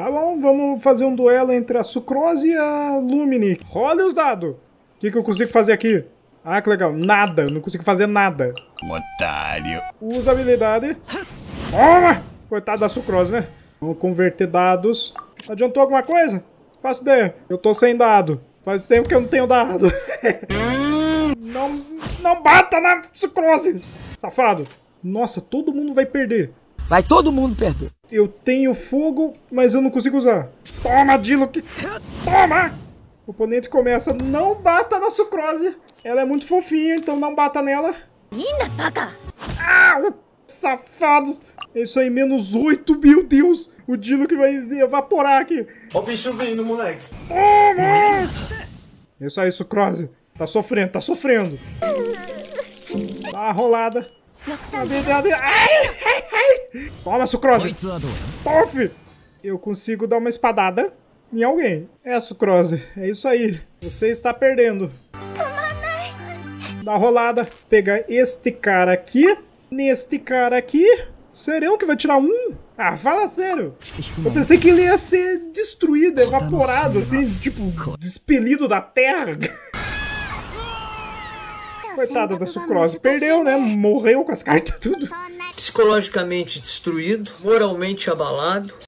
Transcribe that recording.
Tá bom, vamos fazer um duelo entre a Sucrose e a Lumine. Role os dados. O que eu consigo fazer aqui? Ah, que legal. Nada, não consigo fazer nada. Otário. Usa habilidade. Toma! Coitado da Sucrose, né? Vamos converter dados. Adiantou alguma coisa? Faço ideia. Eu tô sem dado. Faz tempo que eu não tenho dado. Não bata na Sucrose! Safado. Nossa, todo mundo vai perder. Vai todo mundo perder. Eu tenho fogo, mas eu não consigo usar. Toma, Diluc! Toma! O oponente começa, não bata na Sucrose. Ela é muito fofinha, então não bata nela. Ah, safados! É isso aí, menos 8, meu Deus! O Diluc vai evaporar aqui. Ó o bicho vindo, moleque. Toma! É isso aí, Sucrose. Tá sofrendo, tá sofrendo. Dá uma rolada. Ai! Toma, Sucrose! Tof! Eu consigo dar uma espadada em alguém. É, Sucrose, é isso aí. Você está perdendo. Dá uma rolada. Pegar este cara aqui. Neste cara aqui. Serão que vai tirar um? Ah, fala sério. Eu pensei que ele ia ser destruído, evaporado, assim, tipo, expelido da terra. Coitada da Sucrose. Perdeu, né? Morreu com as cartas tudo. Psicologicamente destruído, moralmente abalado.